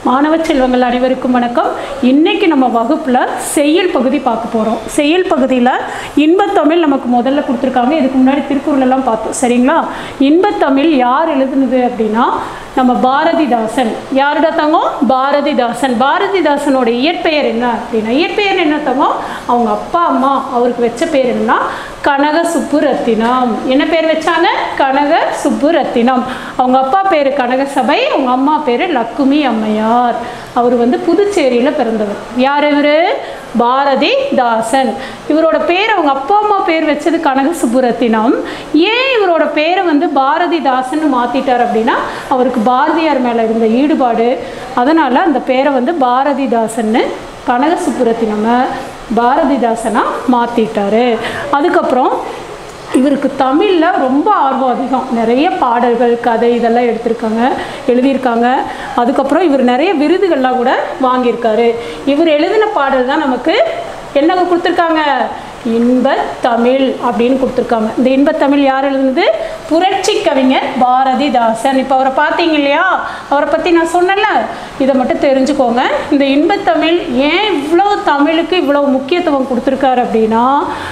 மாணவ செல்வங்கள் அனைவருக்கும் வணக்கம். இன்னைக்கு நம்ம வகுப்புல செய்யுள் பகுதி பார்க்க போறோம். செய்யுள் பகுதியில் இன்பத்தமிழ் நமக்கு முதல்ல கொடுத்துருக்காங்க. இதுக்கு முன்னாடி திருக்குறள் எல்லாம் பார்த்தோம், சரிங்களா? இன்பத்தமிழ் யார் எழுதுனது அப்படின்னா நம்ம பாரதிதாசன். யாரோட தங்கம்? பாரதிதாசன். பாரதிதாசனோட இயற்பெயர் என்ன அப்படின்னா, இயற்பெயர் என்ன தங்கம்? அவங்க அப்பா அம்மா அவருக்கு வச்ச பேர் என்னன்னா கனக சுப்புரத்தினம். என்ன பேர் வச்சாங்க? கனக சுப்புரத்தினம். அவங்க அப்பா பேர் கனகசபை, அவங்க அம்மா பேர் லக்குமி அம்மையார். அவர் புதுச்சேரியில் பிறந்தவர். யார் இவர்? பாரதிதாசன். இவரோட பேர் அவங்க அப்பா அம்மா பேர் வச்சது கனக சுப்புரத்தினம். ஏன் இவரோட பேரை பாரதிதாசன் மாற்றிட்டார் அப்படின்னா, அவருக்கு பாரதியார் மேலே இருந்த ஈடுபாடு, அதனால் அந்த பேரை பாரதிதாசன்னு கனக சுப்புரத்தினமை பாரதிதாசனாக மாற்றிட்டாரு. அதுக்கப்புறம் இவருக்கு தமிழில் ரொம்ப ஆர்வம் அதிகம். நிறைய பாடல்கள், கதை இதெல்லாம் எழுதியிருக்காங்க. அதுக்கப்புறம் இவர் நிறைய விருதுகள்லாம் கூட வாங்கியிருக்காரு. இவர் எழுதின பாடல் தான் நமக்கு என்னங்க கொடுத்துருக்காங்க? இன்பத்தமிழ் அப்படின்னு கொடுத்துருக்காங்க. இந்த இன்பத்தமிழ் யார் எழுதுனது? புரட்சி கவிஞர் பாரதிதாசன். இப்போ அவரை பார்த்தீங்க இல்லையா? அவரை பற்றி நான் சொன்னேன்ல, இதை மட்டும் தெரிஞ்சுக்கோங்க. இந்த இன்பத்தமிழ் ஏன் இவ்வளோ தமிழுக்கு இவ்வளோ முக்கியத்துவம் கொடுத்துருக்காரு அப்படின்னா,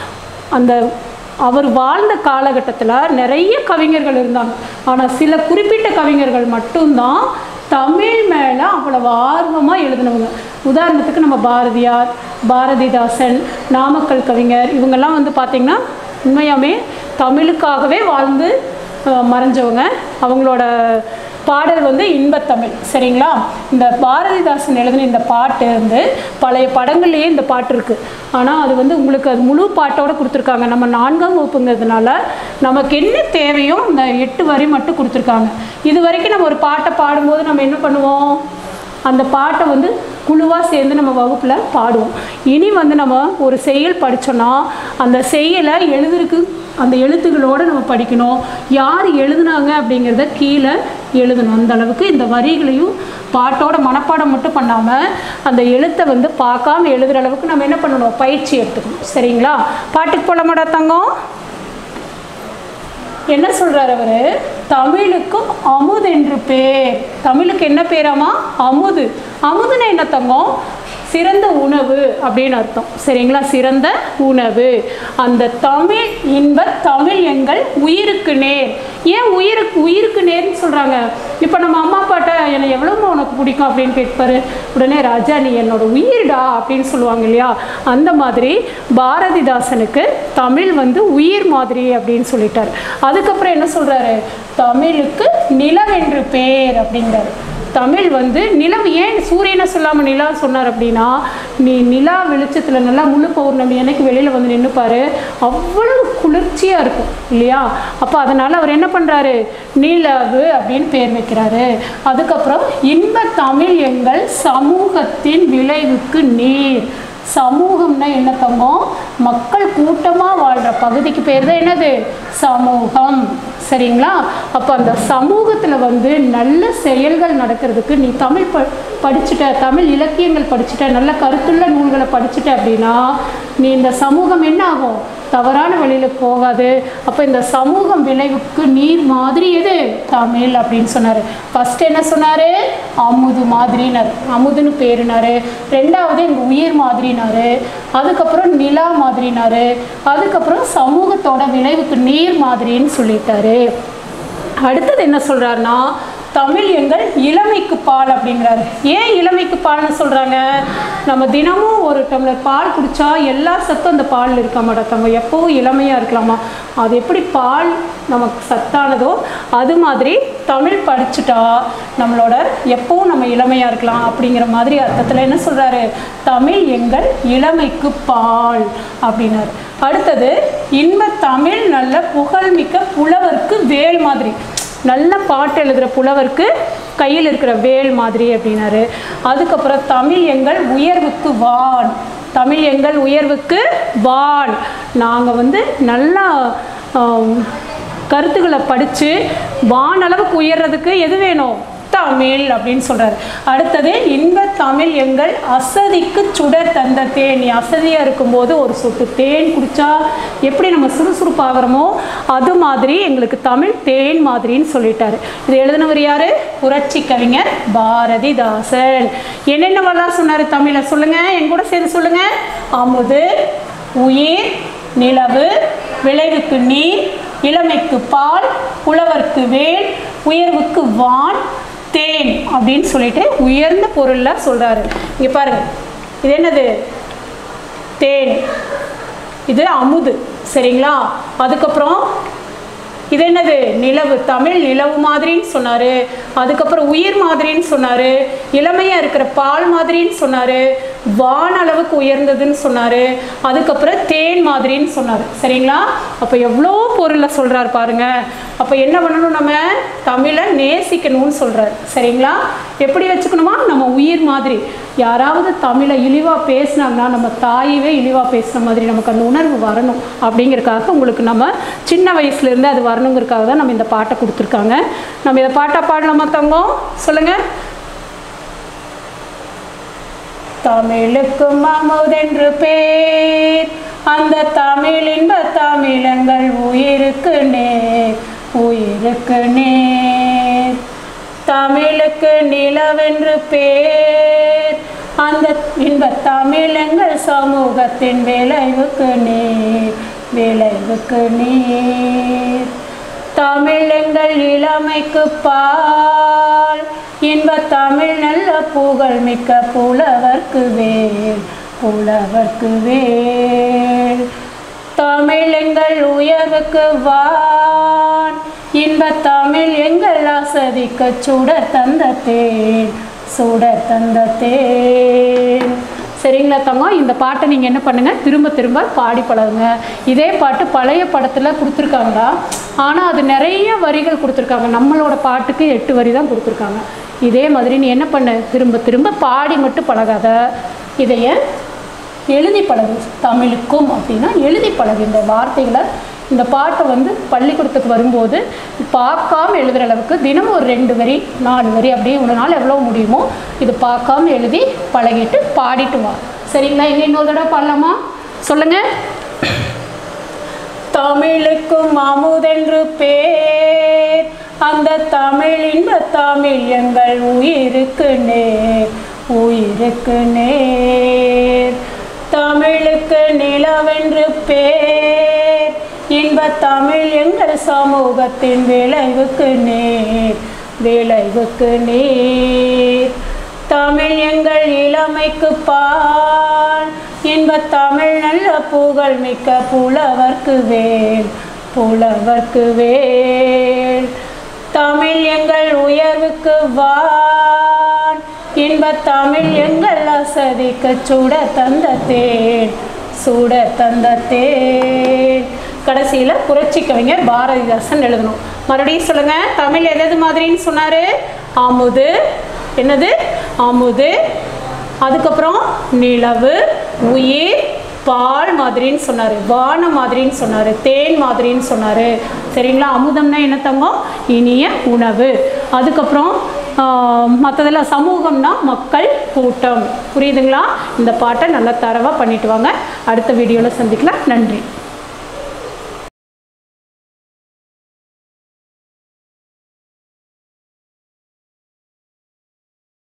அவர் வாழ்ந்த காலகட்டத்தில் நிறைய கவிஞர்கள் இருந்தாங்க. ஆனால் சில குறிப்பிட்ட கவிஞர்கள் மட்டும்தான் தமிழ் மேலே அவ்வளவு ஆர்வமாக எழுதினவங்க. உதாரணத்துக்கு நம்ம பாரதியார், பாரதிதாசன், நாமக்கல் கவிஞர், இவங்கெல்லாம் பார்த்திங்கன்னா உண்மையாமே தமிழுக்காகவே வாழ்ந்து மறைஞ்சவங்க. அவங்களோட பாடல் இன்பத்தமிழ், சரிங்களா? இந்த பாரதிதாசன் எழுதின இந்த பாட்டு பழைய படங்கள்லேயே இந்த பாட்டு இருக்குது. ஆனால் அது உங்களுக்கு அது முழு பாட்டோடு கொடுத்துருக்காங்க. நம்ம 4ஆம் வகுப்புங்கிறதுனால நமக்கு என்ன தேவையோ இந்த 8 வரி மட்டும் கொடுத்துருக்காங்க. இது வரைக்கும் நம்ம ஒரு பாட்டை பாடும்போது நம்ம என்ன பண்ணுவோம்? அந்த பாட்டை குழுவாக சேர்ந்து நம்ம வகுப்பில் பாடுவோம். இனி நம்ம ஒரு செய்யுள் படித்தோன்னா அந்த செய்யுளை அந்த எழுத்துக்களோடு நம்ம படிக்கணும். யார் எழுதுனாங்க அப்படிங்கிறத கீழே எழுதணும். அந்த அளவுக்கு இந்த வரிகளையும் பாட்டோட மனப்பாடம் மட்டும் பண்ணாமல் அந்த எழுத்தை பார்க்காம எழுதுகிற அளவுக்கு நம்ம என்ன பண்ணணும்? பயிற்சி எடுத்துக்கணும், சரிங்களா? பாட்டுக்கு போல மாட்டா தங்கம். என்ன சொல்கிறார் அவர்? தமிழுக்கும் அமுது என்று பேர். தமிழுக்கு என்ன பேராமா? அமுது. அமுதுன்னா என்ன தங்கம்? சிறந்த உணவு அப்படின்னு அர்த்தம், சரிங்களா? சிறந்த உணவு. அந்த தமிழ் தமிழ் எங்கள் உயிருக்கு நேர். ஏன் உயிருக்கு நேர்னு சொல்கிறாங்க? இப்போ நம்ம அம்மா அப்பாட்ட என்னை எவ்வளோமா உனக்கு பிடிக்கும் அப்படின்னு கேட்பாரு. உடனே ராஜா நீ என்னோட உயிர்டா அப்படின்னு சொல்லுவாங்க இல்லையா? அந்த மாதிரி பாரதிதாசனுக்கு தமிழ் உயிர் மாதிரி அப்படின்னு சொல்லிட்டார். அதுக்கப்புறம் என்ன சொல்கிறாரு? தமிழுக்கு நிலவென்று பேர் அப்படிங்கிறாரு. தமிழ் நிலவு. ஏன் சூரியனை சொல்லாமல் நிலா சொன்னார் அப்படின்னா, நீ நிலா வெளிச்சத்தில் நல்லா முழு பௌர்ணமி எனக்கு வெளியில் நின்றுப்பார், அவ்வளவு குளிர்ச்சியாக இருக்கும் இல்லையா? அப்போ அதனால் அவர் என்ன பண்ணுறாரு? நிலவு அப்படின்னு பேர் வைக்கிறாரு. அதுக்கப்புறம் இன்பத்தமிழ் எங்கள் சமூகத்தின் விளைவுக்கு நீர். சமூகம்னா என்ன தங்கம்? மக்கள் கூட்டமாக வாழ்கிற பகுதிக்கு பேர் தான் என்னது? சமூகம், சரிங்களா? அப்போ அந்த சமூகத்தில் நல்ல செயல்கள் நடக்கிறதுக்கு நீ தமிழ் படிச்சுட்ட, தமிழ் இலக்கியங்கள் படிச்சுட்ட, நல்ல கருத்துள்ள நூல்களை படிச்சுட்ட அப்படின்னா நீ இந்த சமூகம் என்ன ஆகும்? தவறான வழியில் போகாது. அப்போ இந்த சமூகம் விளைவுக்கு நீர் மாதிரி எது? தமிழ் அப்படின்னு சொன்னார். ஃபஸ்ட்டு என்ன சொன்னார்? அமுது மாதிரினார், அமுதுன்னு பேருனார். ரெண்டாவது இந்த உயிர் மாதிரினார். அதுக்கப்புறம் நிலா மாதிரினார். அதுக்கப்புறம் சமூகத்தோட விளைவுக்கு நீர் மாதிரின்னு சொல்லிட்டாரு. அடுத்தது என்ன சொல்கிறாருன்னா, தமிழ் எங்கள் இளமைக்கு பால் அப்படிங்கிறாரு. ஏன் இளமைக்கு பால்னு சொல்கிறாங்க? நம்ம தினமும் ஒரு டம்ளர் பால் குடித்தா எல்லா சத்தும் அந்த பாலில் இருக்க மாட்டாங்க. எப்போவும் இளமையாக இருக்கலாமா? அது எப்படி பால் நமக்கு சத்தானதோ அது மாதிரி தமிழ் படிச்சுட்டா நம்மளோட எப்போவும் நம்ம இளமையாக இருக்கலாம் அப்படிங்கிற மாதிரி அர்த்தத்தில் என்ன சொல்கிறாரு? தமிழ் எங்கள் இளமைக்கு பால் அப்படின்னாரு. அடுத்தது இன்பத்தமிழ் நல்ல புகழ்மிக்க புலவர்க்கு வேல் மாதிரி. நல்ல பாட்டு எழுதுகிற புலவருக்கு கையில் இருக்கிற வேல் மாதிரி அப்படின்னாரு. அதுக்கப்புறம் தமிழ் எங்கள் உயர்வுக்கு வான். தமிழ் எங்கள் உயர்வுக்கு வான். நாங்கள் நல்லா கருத்துக்களை படித்து வான் அளவுக்கு உயர்றதுக்கு எது வேணும்? தமிழ் அப்படின்னு சொல்கிறார். அடுத்தது இன்ப தமிழ் எங்கள் அசதிக்கு சுடர் தந்த தேன். நீ அசதியாக இருக்கும்போது ஒரு சொட்டு தேன் குடித்தா எப்படி நம்ம சுறுசுறுப்பாகிறோமோ அது மாதிரி எங்களுக்கு தமிழ் தேன் மாதிரின்னு சொல்லிட்டாரு. இது எழுதினவர் யார்? புரட்சி கவிஞர் பாரதிதாசன். என்னென்னவெல்லாம் சொன்னார் தமிழை சொல்லுங்கள், என் கூட சேர்ந்து சொல்லுங்கள். அமுது, உயிர், நிலவு, விளைவுக்கு நீர், இளமைக்கு பால், புலவர்க்கு வேல், உயர்வுக்கு வான், தேன் அப்படின்னு சொல்லிட்டு உயர்ந்த பொருளில் சொல்கிறாரு. இங்கே பாருங்கள், இது என்னது? தேன். இது அமுது. சரிங்களா? அதுக்கப்புறம் இது என்னது? நிலவு. தமிழ் நிலவு மாதிரின்னு சொன்னார். அதுக்கப்புறம் உயிர் மாதிரின்னு சொன்னார். இளமையாக இருக்கிற பால் மாதிரின்னு சொன்னார். வான அளவுக்கு உயர்ந்ததுன்னு சொன்னார். அதுக்கப்புறம் தேன் மாதிரின்னு சொன்னார். சரிங்களா? அப்போ எவ்வளோ பொருளை சொல்கிறார் பாருங்க. அப்போ என்ன பண்ணணும்? நம்ம தமிழை நேசிக்கணும்னு சொல்கிறார். சரிங்களா? எப்படி வச்சுக்கணுமா? நம்ம உயிர் மாதிரி. யாராவது தமிழை இழிவாக பேசினாங்கன்னா நம்ம தாயவே இழிவாக பேசுன மாதிரி நமக்கு அந்த உணர்வு வரணும். அப்படிங்கிறதுக்காக உங்களுக்கு நம்ம சின்ன வயசுலேருந்து அது வரணுங்கிறதுக்காக தான் நம்ம இந்த பாட்டை கொடுத்துருக்காங்க. நம்ம இதை பாட்டாக பாடலாமா தங்கம்? சொல்லுங்கள். தமிழுக்கும் அமுதென்று பேர், அந்த தமிழ் இன்ப தமிழங்கள் உயிருக்கு நேர், உயிருக்கு நேர். தமிழுக்கு நிலவென்று பேர், அந்த இன்ப தமிழங்கள் சமூகத்தின் விளைவுக்கு நேர், விளைவுக்கு நேர். தமிழங்கள் இளமைக்கு பால், இன்ப தமிழ் நல்ல புகழ் மிக்க புலவர்க்கு வேல், புலவர்க்கு வேல். தமிழ் எங்கள் உயர்வுக்கு வான், இன்ப தமிழ் எங்கள் அசதிக்கு சுடர் தந்த தேன், சுடர் தந்த தேன். சரிங்களா தங்கம்? இந்த பாட்டை நீங்கள் என்ன பண்ணுங்கள், திரும்ப திரும்ப பாடி பழகுங்க. இதே பாட்டு பழைய படத்தில் கொடுத்துருக்காங்களா, ஆனால் அது நிறைய வரிகள் கொடுத்துருக்காங்க. நம்மளோட பாட்டுக்கு 8 வரி தான் கொடுத்துருக்காங்க. இதே மாதிரி நீ என்ன பண்ண, திரும்ப திரும்ப பாடி மட்டும் பழகாத, இதைய எழுதி பழகு. தமிழுக்கும் அப்படின்னா எழுதி பழகு இந்த வார்த்தைகளை. இந்த பாட்டை வந்து பள்ளிக்கூடத்துக்கு வரும்போது பார்க்காம எழுதுகிற அளவுக்கு தினமும் ஒரு 2 வரி 4 வரி அப்படியே ஒரு நாள் எவ்வளோ முடியுமோ இது பார்க்காம எழுதி பழகிட்டு பாடிட்டு வா. சரிங்களா? இங்கே இன்னொரு தடவை பாடலாமா? சொல்லுங்கள். தமிழுக்கும் அமுதென்று பேர், அந்த தமிழ் இன்ப தமிழ் எங்கள் உயிருக்கு நேர், உயிருக்கு நேர். தமிழுக்கு நிலவென்று பேர், இன்ப தமிழ் எங்கள் சமூகத்தின் விளைவுக்கு நேர், விளைவுக்கு நேர். தமிழ் எங்கள் இளமைக்கு பால், இன்ப தமிழ் நல்ல புகழ் மிக்க புலவர்க்கு வேல், புலவர்க்கு வேல். தமிழ் எங்கள் உயர்வுக்கு வான், இன்ப தமிழ் எங்கள் அசதிக்கு சுட தந்த தேன், சுட தந்த தேன். கடைசியில் புரட்சி கவிஞர் பாரதிதாசன் எழுதணும். மறுபடியும் சொல்லுங்கள். தமிழ் எது மாதிரின்னு சொன்னார்? அமுது. என்னது? அமுது. அதுக்கப்புறம் நிலவு, உயிர், பால் மாதிரின்னு சொன்னார். வான மாதிரின்னு சொன்னார். தேன் மாதிரின்னு சொன்னார். சரிங்களா? அமுதம்னா என்ன தங்கம்? இனிய உணவு. அதுக்கப்புறம் மற்றதெல்லாம் சமூகம்னா மக்கள் கூட்டம். புரியுதுங்களா? இந்த பாட்டை நல்லா தரவாக பண்ணிட்டு வாங்க. அடுத்த வீடியோவில் சந்திக்கலாம். நன்றி.